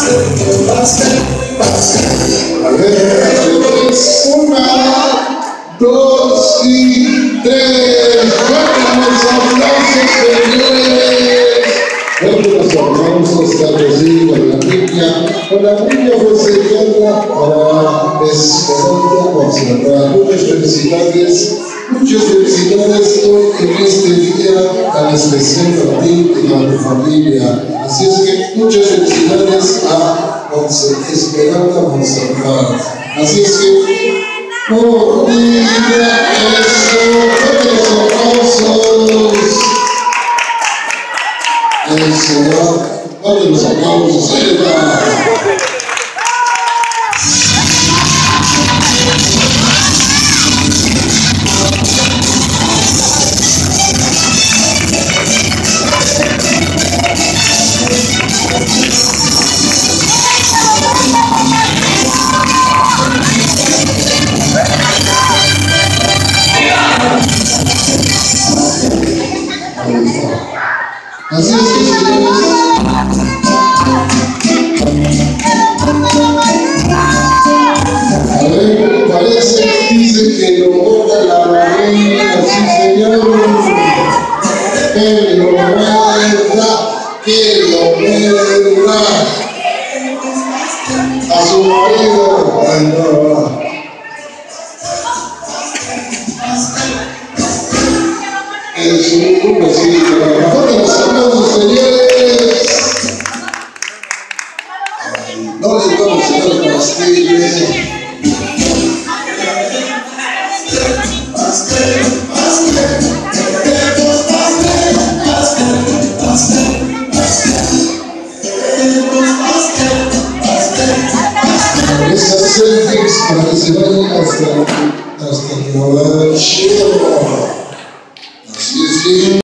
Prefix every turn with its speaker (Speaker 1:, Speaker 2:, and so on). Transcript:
Speaker 1: A ver, 1, 2 y 3. ¡Fuertes los aplausos, señores! ¡Fuertes los aplausos, Carlosito, con la niña! Con la niña festejada para Esperanza Monserrat. Muchas felicidades hoy en este día tan especial para ti y para tu familia. Así es que muchas felicidades a Esperanza Monserrat. Así es que, ¡oh, mira eso! ¡Fuertes aplausos! El Señor, ¡fuertes los aplausos! Así es que, señores, a ver, parece que dice que lo borra la reina, sí, señor, que lo muerda, a su marido, ay, no. Es un besito, mejor de los aplausos, señores. No les vamos a dar pastel. Esas selfies para que se vayan hasta el Nuevo Así es que